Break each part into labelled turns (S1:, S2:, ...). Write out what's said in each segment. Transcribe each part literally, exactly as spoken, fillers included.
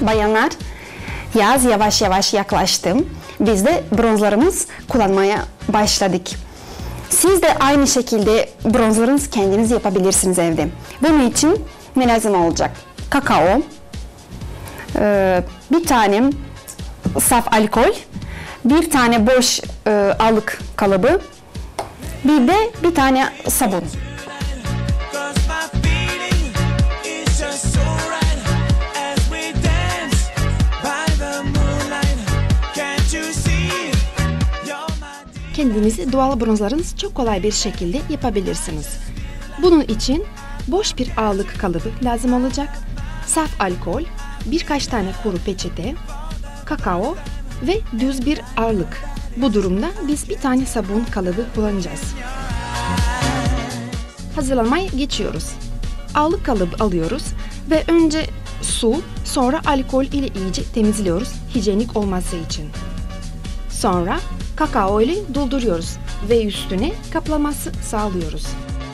S1: Bayanlar, yaz yavaş yavaş yaklaştı. Biz de bronzlarımız kullanmaya başladık. Siz de aynı şekilde bronzlarınızı kendiniz yapabilirsiniz evde. Bunun için ne lazım olacak? Kakao, bir tane saf alkol, bir tane boş alık kalıbı, bir de bir tane sabun.
S2: Kendinizi doğal bronzlarınızı çok kolay bir şekilde yapabilirsiniz. Bunun için boş bir ağırlık kalıbı lazım olacak, saf alkol, birkaç tane kuru peçete, kakao ve düz bir ağırlık. Bu durumda biz bir tane sabun kalıbı kullanacağız. Hazırlamaya geçiyoruz. Ağırlık kalıbı alıyoruz ve önce su, sonra alkol ile iyice temizliyoruz hijyenik olması için. Sonra kakao ile dolduruyoruz ve üstüne kaplaması sağlıyoruz.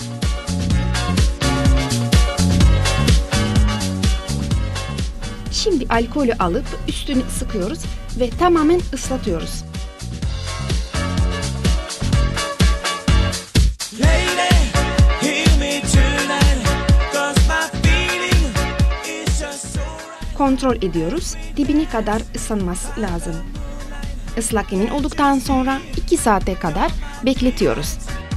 S2: Şimdi alkolü alıp üstünü sıkıyoruz ve tamamen ıslatıyoruz. Kontrol ediyoruz, dibine kadar ıslanması lazım. Islak emin olduktan sonra iki saate kadar bekletiyoruz.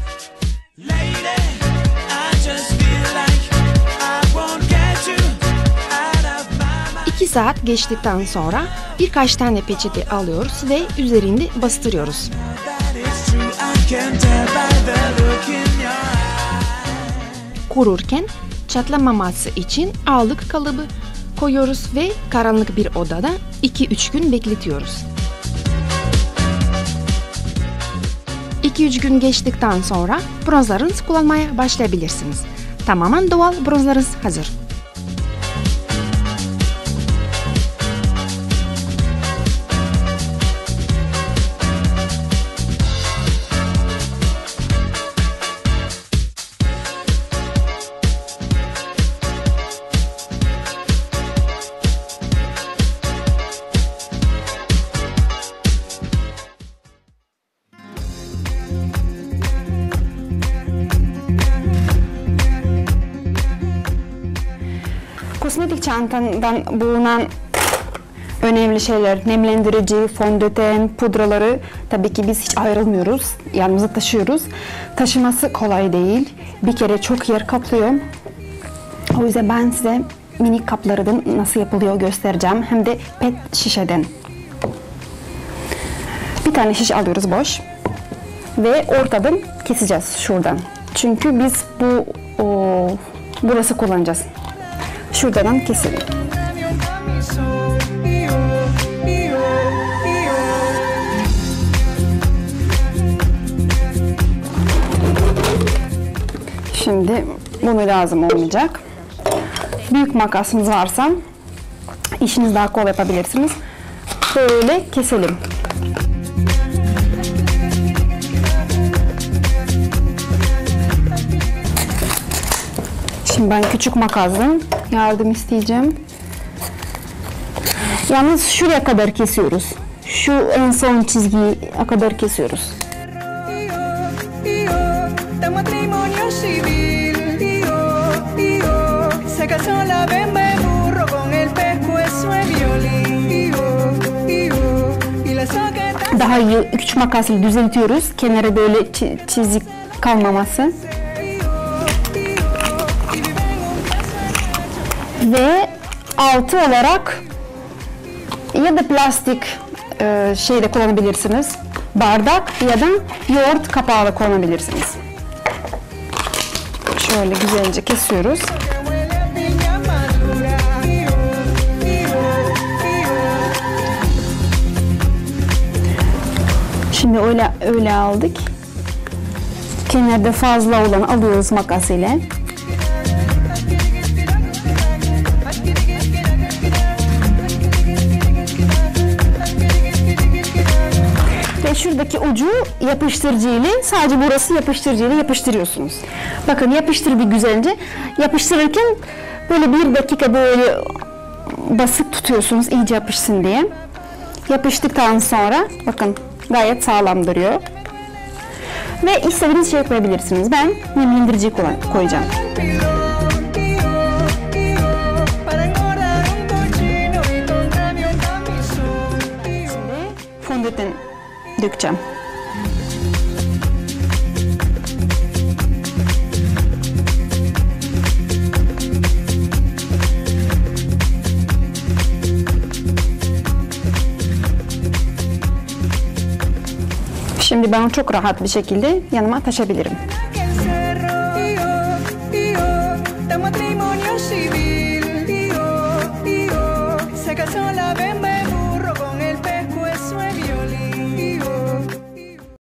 S2: iki saat geçtikten sonra birkaç tane peçete alıyoruz ve üzerinde bastırıyoruz. Kururken çatlamaması için ağırlık kalıbı koyuyoruz ve karanlık bir odada iki üç gün bekletiyoruz. iki üç gün geçtikten sonra bronzlarınızı kullanmaya başlayabilirsiniz. Tamamen doğal bronzlarınız hazır.
S1: Kosmetik çantadan bulunan önemli şeyler, nemlendirici, fondöten, pudraları tabii ki biz hiç ayrılmıyoruz, yanımıza taşıyoruz. Taşıması kolay değil, bir kere çok yer kaplıyor. O yüzden ben size minik kaplardan nasıl yapılıyor göstereceğim, hem de pet şişeden. Bir tane şiş alıyoruz boş ve ortadan keseceğiz şuradan. Çünkü biz bu o, burası kullanacağız. Şuradan keselim. Şimdi bunu lazım olmayacak. Büyük makasınız varsa işiniz daha kolay yapabilirsiniz. Böyle keselim. Şimdi ben küçük makasdan yardım isteyeceğim. Yalnız şuraya kadar kesiyoruz. Şu en son çizgiye kadar kesiyoruz. Daha iyi küçük makasla düzeltiyoruz. Kenara böyle çizik kalmaması. Ve altı olarak ya da plastik e, şeyde kullanabilirsiniz. Bardak ya da yoğurt kapağı da kullanabilirsiniz. Şöyle güzelce kesiyoruz. Şimdi öyle öyle aldık. Kenarda fazla olanı alıyoruz makas ile. Ve şuradaki ucu yapıştırıcı ile, sadece burası yapıştırıcı ile yapıştırıyorsunuz. Bakın yapıştır bir güzelce. Yapıştırırken böyle bir dakika böyle basıp tutuyorsunuz iyice yapışsın diye. Yapıştıktan sonra bakın gayet sağlam duruyor. Ve istediğiniz şey koyabilirsiniz. Ben nemlendirici koyacağım. Şimdi fondöten dökeceğim. Şimdi ben çok rahat bir şekilde yanıma taşabilirim.
S3: matrimonio civil, se casó la